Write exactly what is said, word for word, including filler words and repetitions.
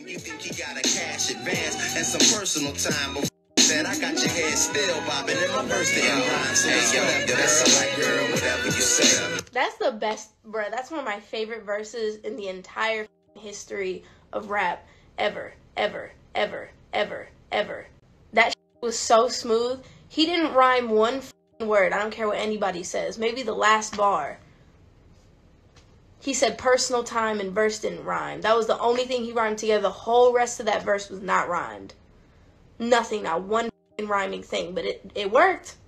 You think he got a cash advance and some personal time before that I got your head still bobbing and my verse didn't rhyme. So hey, yo, that's all right, girl, whatever you say. That's the best, bruh. That's one of my favorite verses in the entire history of rap ever, ever, ever, ever, ever. That shit was so smooth. He didn't rhyme one word. I don't care what anybody says. Maybe the last bar. He said personal time and verse didn't rhyme. That was the only thing he rhymed together. The whole rest of that verse was not rhymed. Nothing, not one rhyming thing, but it, it worked.